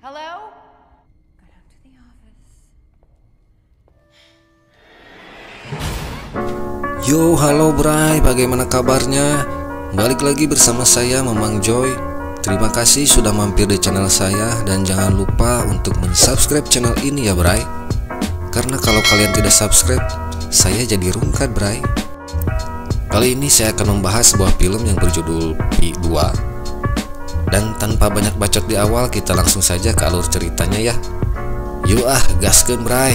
Hello? Go down to the office. Yo, halo Bray, bagaimana kabarnya? Balik lagi bersama saya, Mamang Joy. Terima kasih sudah mampir di channel saya. Dan jangan lupa untuk mensubscribe channel ini ya Bray. Karena kalau kalian tidak subscribe, saya jadi rungkat Bray. Kali ini saya akan membahas sebuah film yang berjudul Pi 2. Dan tanpa banyak bacot di awal, kita langsung saja ke alur ceritanya ya. Yuk gaskeun Bray.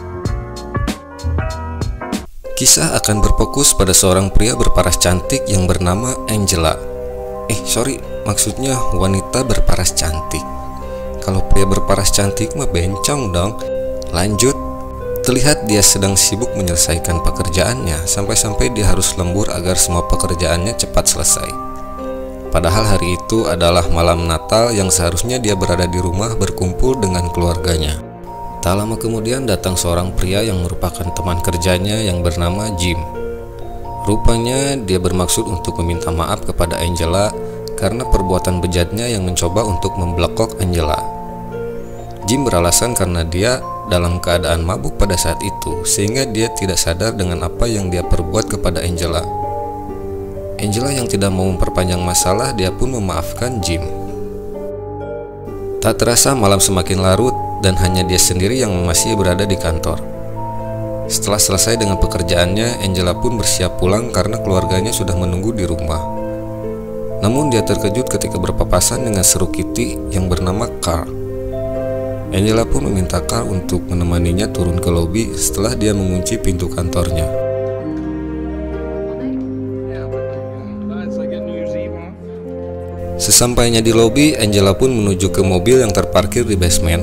Kisah akan berfokus pada seorang pria berparas cantik yang bernama Angela. Maksudnya wanita berparas cantik. Kalau pria berparas cantik mah bencong dong. Lanjut, terlihat dia sedang sibuk menyelesaikan pekerjaannya, sampai-sampai dia harus lembur agar semua pekerjaannya cepat selesai. Padahal hari itu adalah malam Natal yang seharusnya dia berada di rumah berkumpul dengan keluarganya. Tak lama kemudian datang seorang pria yang merupakan teman kerjanya yang bernama Jim. Rupanya dia bermaksud untuk meminta maaf kepada Angela karena perbuatan bejatnya yang mencoba untuk membelokok Angela. Jim beralasan karena dia dalam keadaan mabuk pada saat itu, sehingga dia tidak sadar dengan apa yang dia perbuat kepada Angela. Angela yang tidak mau memperpanjang masalah, dia pun memaafkan Jim. Tak terasa malam semakin larut dan hanya dia sendiri yang masih berada di kantor. Setelah selesai dengan pekerjaannya, Angela pun bersiap pulang karena keluarganya sudah menunggu di rumah. Namun dia terkejut ketika berpapasan dengan seru Kitty yang bernama Carl. Angela pun meminta Carl untuk menemaninya turun ke lobi setelah dia mengunci pintu kantornya. Sesampainya di lobi, Angela pun menuju ke mobil yang terparkir di basement.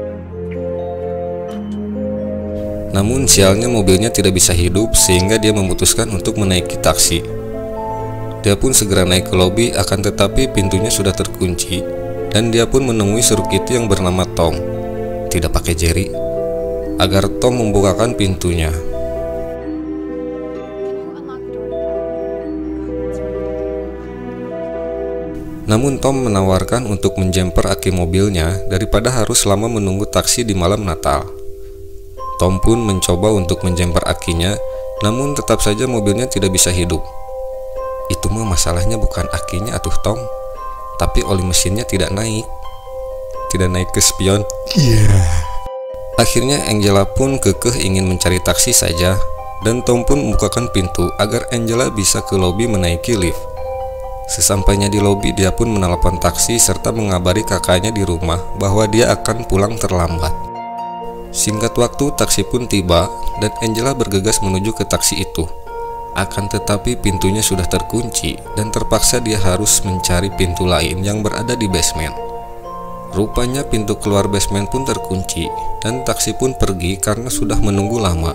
Namun sialnya mobilnya tidak bisa hidup, sehingga dia memutuskan untuk menaiki taksi. Dia pun segera naik ke lobi, akan tetapi pintunya sudah terkunci, dan dia pun menemui seru Kitty yang bernama Tom, tidak pakai Jerry, agar Tom membukakan pintunya. Namun Tom menawarkan untuk menjemper aki mobilnya daripada harus lama menunggu taksi di malam Natal. Tom pun mencoba untuk menjemper akinya, namun tetap saja mobilnya tidak bisa hidup. Itu mah masalahnya bukan akinya atuh Tom, tapi oli mesinnya tidak naik ke spion. Akhirnya Angela pun kekeh ingin mencari taksi saja, dan Tom pun membukakan pintu agar Angela bisa ke lobi menaiki lift. Sesampainya di lobi, dia pun menelpon taksi serta mengabari kakaknya di rumah bahwa dia akan pulang terlambat. Singkat waktu, taksi pun tiba dan Angela bergegas menuju ke taksi itu. Akan tetapi pintunya sudah terkunci dan terpaksa dia harus mencari pintu lain yang berada di basement. Rupanya pintu keluar basement pun terkunci dan taksi pun pergi karena sudah menunggu lama.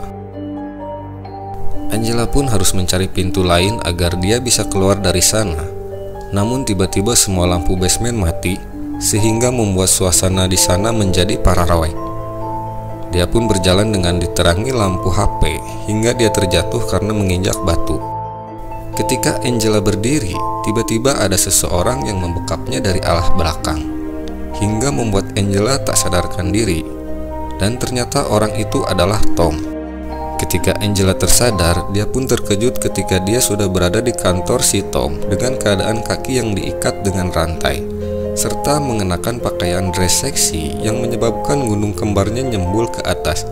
Angela pun harus mencari pintu lain agar dia bisa keluar dari sana. Namun tiba-tiba semua lampu basement mati, sehingga membuat suasana di sana menjadi paranoid. Dia pun berjalan dengan diterangi lampu HP hingga dia terjatuh karena menginjak batu. Ketika Angela berdiri, tiba-tiba ada seseorang yang membekapnya dari arah belakang, hingga membuat Angela tak sadarkan diri. Dan ternyata orang itu adalah Tom. Ketika Angela tersadar, dia pun terkejut ketika dia sudah berada di kantor si Tom dengan keadaan kaki yang diikat dengan rantai, serta mengenakan pakaian dress seksi yang menyebabkan gunung kembarnya nyembul ke atas.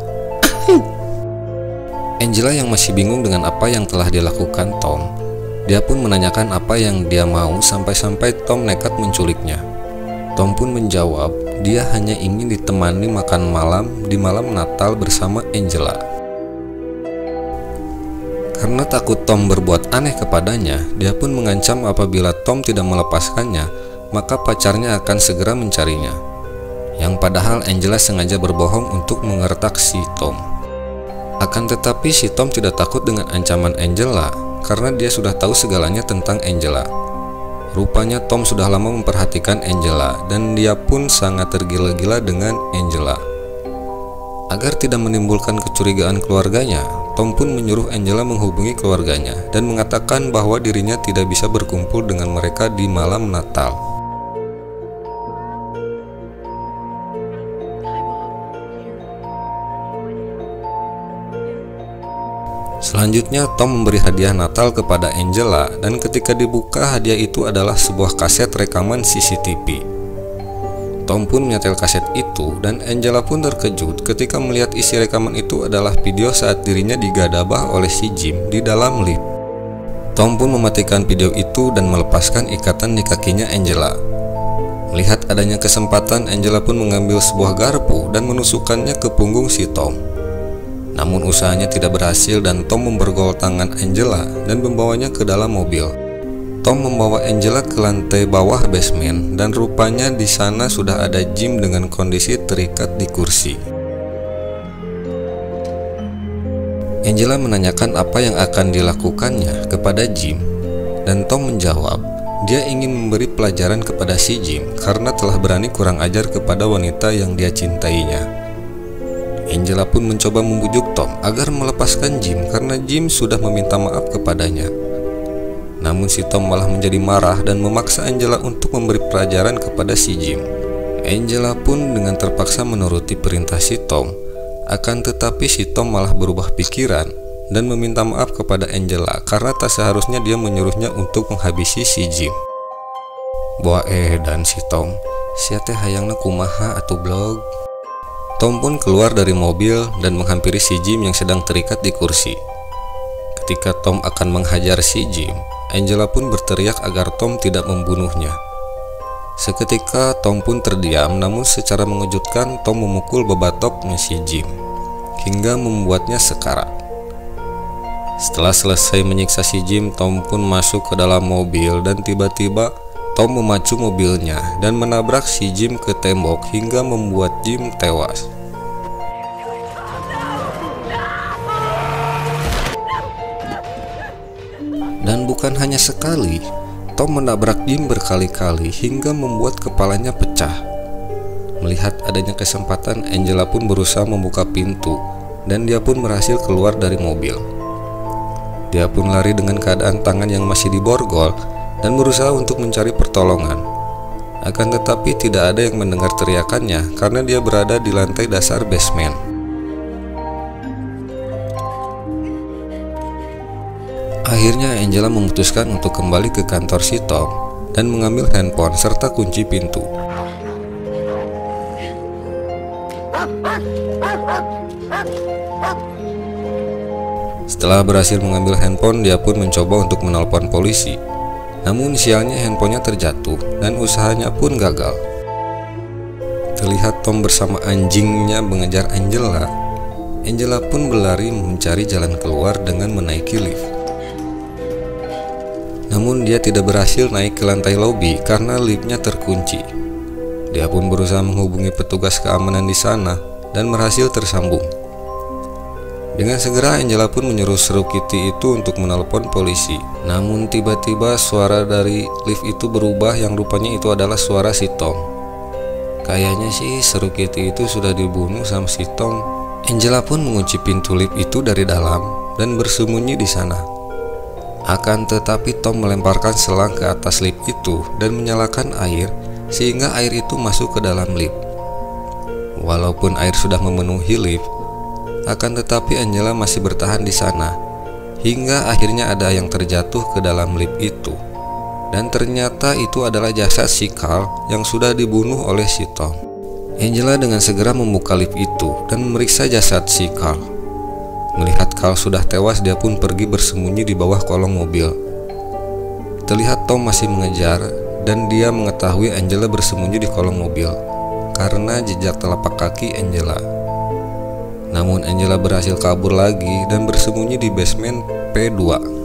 Angela yang masih bingung dengan apa yang telah dilakukan Tom, dia pun menanyakan apa yang dia mau sampai-sampai Tom nekat menculiknya. Tom pun menjawab, dia hanya ingin ditemani makan malam di malam Natal bersama Angela. Karena takut Tom berbuat aneh kepadanya, dia pun mengancam apabila Tom tidak melepaskannya, maka pacarnya akan segera mencarinya. Yang padahal Angela sengaja berbohong untuk mengertak si Tom. Akan tetapi si Tom tidak takut dengan ancaman Angela, karena dia sudah tahu segalanya tentang Angela. Rupanya Tom sudah lama memperhatikan Angela, dan dia pun sangat tergila-gila dengan Angela. Agar tidak menimbulkan kecurigaan keluarganya, Tom pun menyuruh Angela menghubungi keluarganya dan mengatakan bahwa dirinya tidak bisa berkumpul dengan mereka di malam Natal. Selanjutnya Tom memberi hadiah Natal kepada Angela, dan ketika dibuka hadiah itu adalah sebuah kaset rekaman CCTV. Tom pun menyetel kaset itu, dan Angela pun terkejut ketika melihat isi rekaman itu adalah video saat dirinya digadabah oleh si Jim di dalam lift. Tom pun mematikan video itu dan melepaskan ikatan di kakinya Angela. Melihat adanya kesempatan, Angela pun mengambil sebuah garpu dan menusukkannya ke punggung si Tom. Namun usahanya tidak berhasil dan Tom memborgol tangan Angela dan membawanya ke dalam mobil. Tom membawa Angela ke lantai bawah basement, dan rupanya di sana sudah ada Jim dengan kondisi terikat di kursi. Angela menanyakan apa yang akan dilakukannya kepada Jim, dan Tom menjawab dia ingin memberi pelajaran kepada si Jim karena telah berani kurang ajar kepada wanita yang dia cintainya. Angela pun mencoba membujuk Tom agar melepaskan Jim karena Jim sudah meminta maaf kepadanya. Namun si Tom malah menjadi marah dan memaksa Angela untuk memberi pelajaran kepada si Jim. Angela pun dengan terpaksa menuruti perintah si Tom. Akan tetapi si Tom malah berubah pikiran dan meminta maaf kepada Angela karena tak seharusnya dia menyuruhnya untuk menghabisi si Jim. Boa dan si Tom, sia teh hayangna kumaha atuh blog. Tom pun keluar dari mobil dan menghampiri si Jim yang sedang terikat di kursi. Ketika Tom akan menghajar si Jim, Angela pun berteriak agar Tom tidak membunuhnya. Seketika Tom pun terdiam, namun secara mengejutkan Tom memukul bebatoknya si Jim hingga membuatnya sekarat. Setelah selesai menyiksa si Jim, Tom pun masuk ke dalam mobil dan tiba-tiba Tom memacu mobilnya dan menabrak si Jim ke tembok hingga membuat Jim tewas. Dan bukan hanya sekali, Tom menabrak Jim berkali-kali hingga membuat kepalanya pecah. Melihat adanya kesempatan, Angela pun berusaha membuka pintu dan dia pun berhasil keluar dari mobil. Dia pun lari dengan keadaan tangan yang masih diborgol dan berusaha untuk mencari pertolongan. Akan tetapi tidak ada yang mendengar teriakannya karena dia berada di lantai dasar basement. Akhirnya Angela memutuskan untuk kembali ke kantor si Tom dan mengambil handphone serta kunci pintu. Setelah berhasil mengambil handphone, dia pun mencoba untuk menelpon polisi. Namun sialnya handphonenya terjatuh dan usahanya pun gagal. Terlihat Tom bersama anjingnya mengejar Angela. Angela pun berlari mencari jalan keluar dengan menaiki lift. Namun dia tidak berhasil naik ke lantai lobi karena liftnya terkunci. Dia pun berusaha menghubungi petugas keamanan di sana dan berhasil tersambung. Dengan segera Angela pun menyuruh Seru Kitty itu untuk menelpon polisi. Namun tiba-tiba suara dari lift itu berubah yang rupanya itu adalah suara si Tom. Kayaknya sih Seru Kitty itu sudah dibunuh sama si Tom. Angela pun mengunci pintu lift itu dari dalam dan bersembunyi di sana. Akan tetapi Tom melemparkan selang ke atas lift itu dan menyalakan air sehingga air itu masuk ke dalam lift. Walaupun air sudah memenuhi lift, akan tetapi Angela masih bertahan di sana hingga akhirnya ada yang terjatuh ke dalam lift itu, dan ternyata itu adalah jasad si Carl yang sudah dibunuh oleh si Tom. Angela dengan segera membuka lift itu dan memeriksa jasad si Carl. Melihat Carl sudah tewas, dia pun pergi bersembunyi di bawah kolong mobil. Terlihat Tom masih mengejar dan dia mengetahui Angela bersembunyi di kolong mobil karena jejak telapak kaki Angela. Namun Angela berhasil kabur lagi dan bersembunyi di basement P2.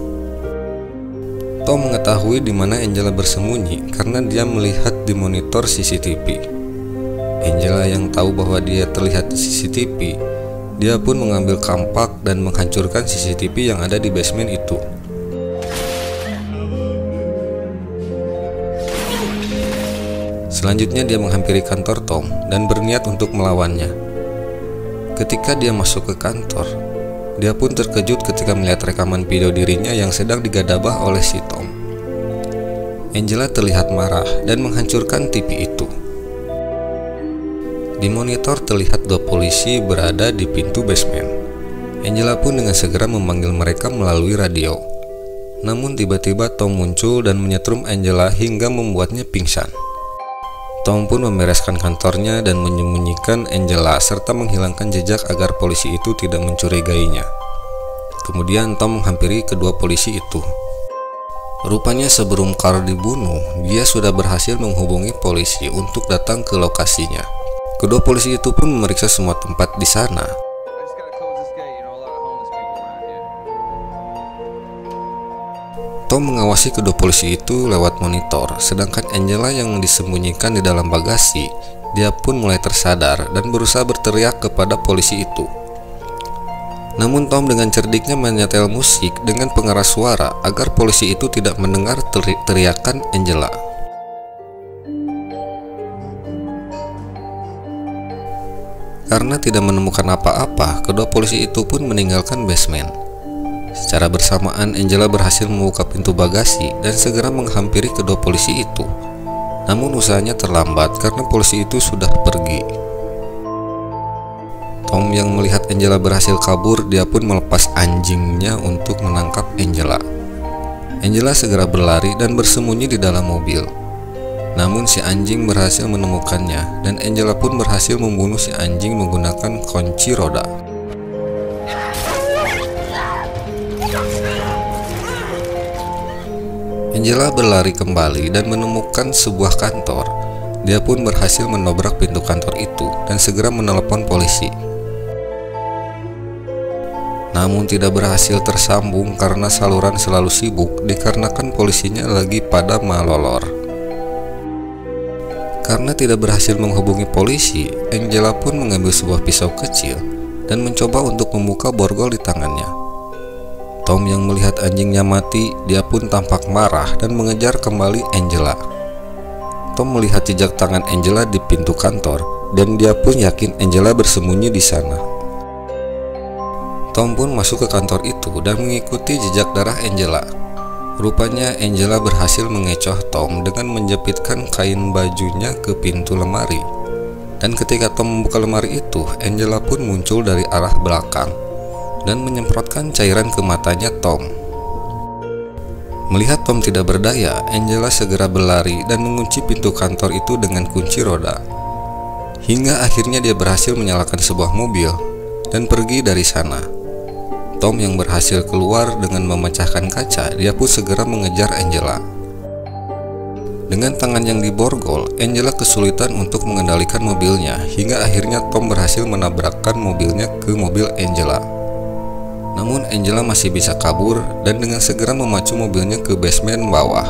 Tom mengetahui di mana Angela bersembunyi karena dia melihat di monitor CCTV. Angela yang tahu bahwa dia terlihat di CCTV, dia pun mengambil kampak dan menghancurkan CCTV yang ada di basement itu. Selanjutnya dia menghampiri kantor Tom dan berniat untuk melawannya. Ketika dia masuk ke kantor, dia pun terkejut ketika melihat rekaman video dirinya yang sedang digadabah oleh si Tom. Angela terlihat marah dan menghancurkan TV itu. Di monitor terlihat dua polisi berada di pintu basement. Angela pun dengan segera memanggil mereka melalui radio. Namun tiba-tiba Tom muncul dan menyetrum Angela hingga membuatnya pingsan. Tom pun membereskan kantornya dan menyembunyikan Angela serta menghilangkan jejak agar polisi itu tidak mencurigainya. Kemudian Tom menghampiri kedua polisi itu. Rupanya sebelum Carl dibunuh, dia sudah berhasil menghubungi polisi untuk datang ke lokasinya. Kedua polisi itu pun memeriksa semua tempat di sana. Tom mengawasi kedua polisi itu lewat monitor, sedangkan Angela yang disembunyikan di dalam bagasi, dia pun mulai tersadar dan berusaha berteriak kepada polisi itu. Namun Tom dengan cerdiknya menyetel musik dengan pengeras suara agar polisi itu tidak mendengar teriakan Angela. Karena tidak menemukan apa-apa, kedua polisi itu pun meninggalkan basement. Secara bersamaan Angela berhasil membuka pintu bagasi dan segera menghampiri kedua polisi itu. Namun usahanya terlambat karena polisi itu sudah pergi. Tom yang melihat Angela berhasil kabur, dia pun melepas anjingnya untuk menangkap Angela. Angela segera berlari dan bersembunyi di dalam mobil. Namun si anjing berhasil menemukannya dan Angela pun berhasil membunuh si anjing menggunakan kunci roda. Angela berlari kembali dan menemukan sebuah kantor. Dia pun berhasil menobrak pintu kantor itu dan segera menelepon polisi. Namun tidak berhasil tersambung karena saluran selalu sibuk dikarenakan polisinya lagi pada malolor. Karena tidak berhasil menghubungi polisi, Angela pun mengambil sebuah pisau kecil dan mencoba untuk membuka borgol di tangannya. Tom yang melihat anjingnya mati, dia pun tampak marah dan mengejar kembali Angela. Tom melihat jejak tangan Angela di pintu kantor dan dia pun yakin Angela bersembunyi di sana. Tom pun masuk ke kantor itu dan mengikuti jejak darah Angela. Rupanya Angela berhasil mengecoh Tom dengan menjepitkan kain bajunya ke pintu lemari. Dan ketika Tom membuka lemari itu, Angela pun muncul dari arah belakang dan menyemprotkan cairan ke matanya Tom. Melihat Tom tidak berdaya, Angela segera berlari dan mengunci pintu kantor itu dengan kunci roda. Hingga akhirnya dia berhasil menyalakan sebuah mobil dan pergi dari sana. Tom yang berhasil keluar dengan memecahkan kaca, dia pun segera mengejar Angela. Dengan tangan yang diborgol, Angela kesulitan untuk mengendalikan mobilnya, hingga akhirnya Tom berhasil menabrakkan mobilnya ke mobil Angela. Namun Angela masih bisa kabur dan dengan segera memacu mobilnya ke basement bawah.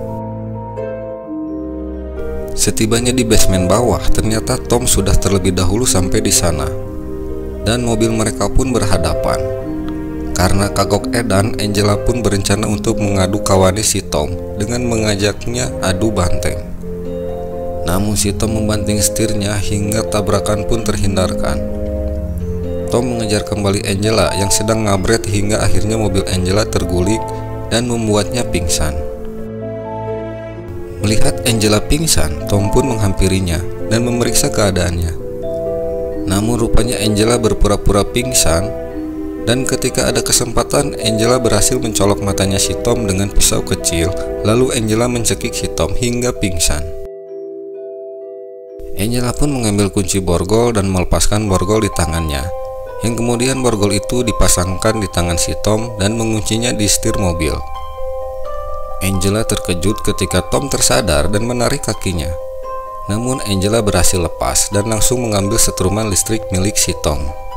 Setibanya di basement bawah, ternyata Tom sudah terlebih dahulu sampai di sana. Dan mobil mereka pun berhadapan. Karena kagok edan, Angela pun berencana untuk mengadu kawannya si Tom dengan mengajaknya adu banteng. Namun si Tom membanting setirnya hingga tabrakan pun terhindarkan. Tom mengejar kembali Angela yang sedang ngabret hingga akhirnya mobil Angela terguling dan membuatnya pingsan. Melihat Angela pingsan, Tom pun menghampirinya dan memeriksa keadaannya. Namun rupanya Angela berpura-pura pingsan, dan ketika ada kesempatan Angela berhasil mencolok matanya si Tom dengan pisau kecil, lalu Angela mencekik si Tom hingga pingsan. Angela pun mengambil kunci borgol dan melepaskan borgol di tangannya, yang kemudian borgol itu dipasangkan di tangan si Tom dan menguncinya di setir mobil. Angela terkejut ketika Tom tersadar dan menarik kakinya. Namun Angela berhasil lepas dan langsung mengambil setruman listrik milik si Tom.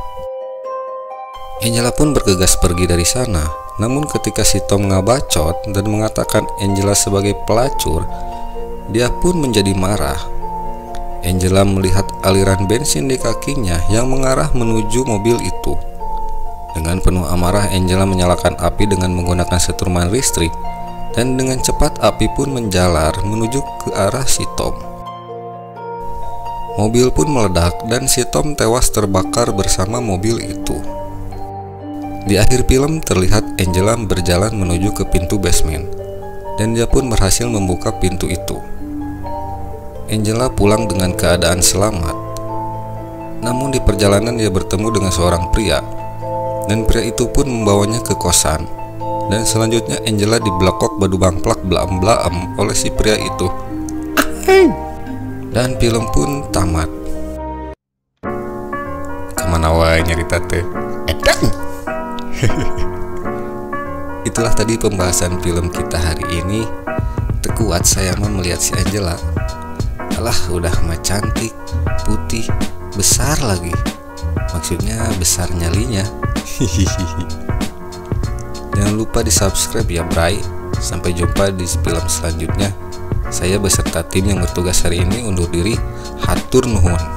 Angela pun bergegas pergi dari sana. Namun ketika si Tom ngabacot dan mengatakan Angela sebagai pelacur, dia pun menjadi marah. Angela melihat aliran bensin di kakinya yang mengarah menuju mobil itu. Dengan penuh amarah, Angela menyalakan api dengan menggunakan setruman listrik, dan dengan cepat api pun menjalar menuju ke arah si Tom. Mobil pun meledak dan si Tom tewas terbakar bersama mobil itu. Di akhir film terlihat Angela berjalan menuju ke pintu basement, dan dia pun berhasil membuka pintu itu. Angela pulang dengan keadaan selamat. Namun di perjalanan dia bertemu dengan seorang pria dan pria itu pun membawanya ke kosan. Dan selanjutnya Angela diblokok badu bangplak blaam-blaam oleh si pria itu. Dan film pun tamat. Kemana wae nyarita teh? Edan. Itulah tadi pembahasan film kita hari ini. Tekuat saya mah melihat si Angela. Alah, udah mah cantik, putih, besar lagi. Maksudnya besar nyalinya. Jangan lupa di subscribe ya Bray. Sampai jumpa di film selanjutnya. Saya beserta tim yang bertugas hari ini undur diri. Hatur nuhun.